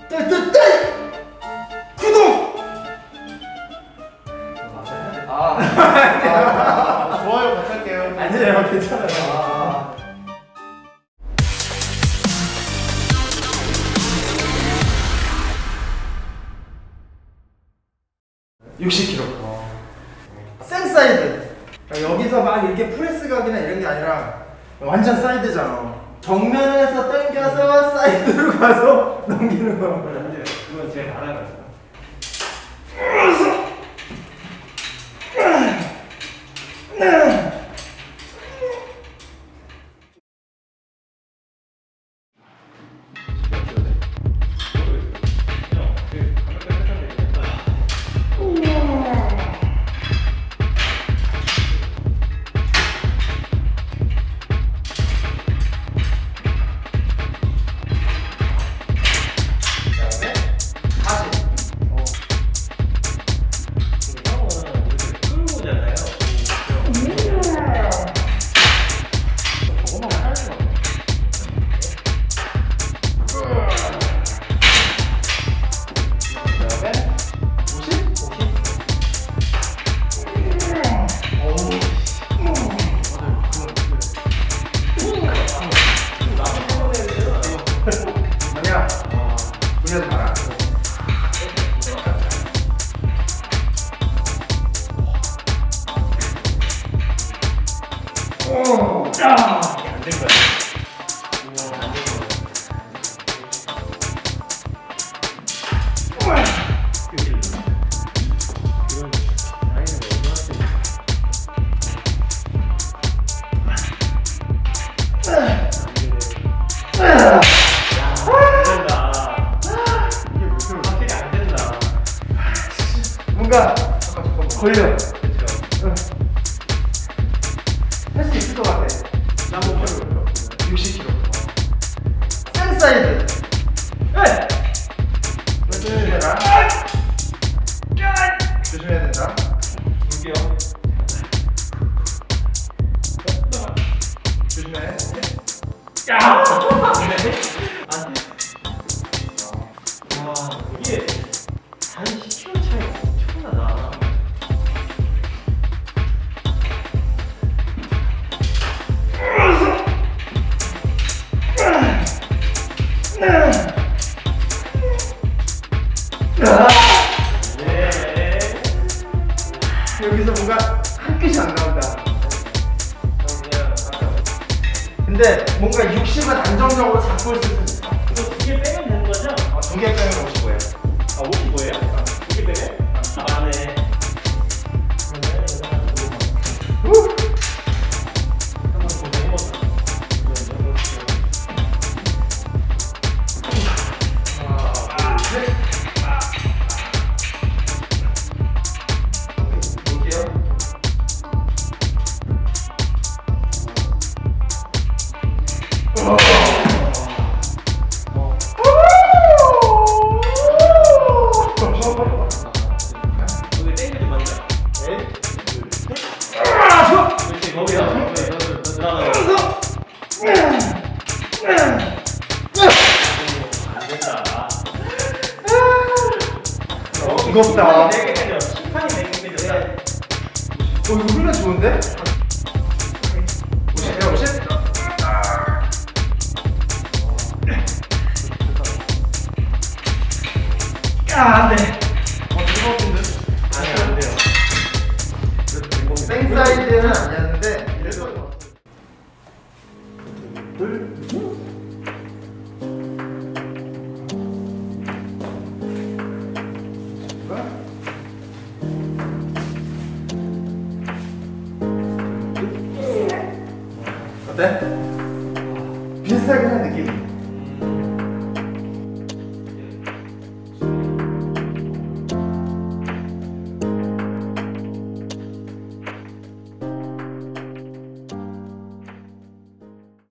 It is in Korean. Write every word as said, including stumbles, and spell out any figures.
구독! 아, 아, 좋아요 같이 할게요. 아니에요, 괜찮아요. 아. 육십 킬로그램. 어. 생사이드. 그러니까 여기서 막 이렇게 프레스 각이나 이런 게 아니라 완전 사이드잖아. 정면에서 당겨서 사이드로 가서 넘기는 거. 그건 제일 알아요. 아니야. 그냥 말아. 오, 야, 안 된 거야. 안 된 거야. 뭔가 걸려. 그쵸. 할 수 있을 것 같아. 육십 킬로그램. 생사이드. 네. 조심해라. 조심해야 된다. 볼게요. 조심해. 야. 와, 이게 한 십 킬로그램 차이가 엄청나다. 네. 여기서 뭔가 한 끗이 안 나온다. 근데 뭔가 육십은 안정적으로 잡고 있을 텐데. 이거 두 개 빼면 되는 거죠? 아, 두 개 빼면 오십오예요. 아, 오십오예요? 아, 두 개 빼면? 아, 네. 무겁다. 심판이 내기면 어, 이거 훈련 좋은데? 오십, 오십? 아, 안 돼. 어, 이거 같은데? 아니, 안 돼요. 생사이드는 아니었는데, 이래도. 둘, 어때? 비슷하긴 한 느낌이.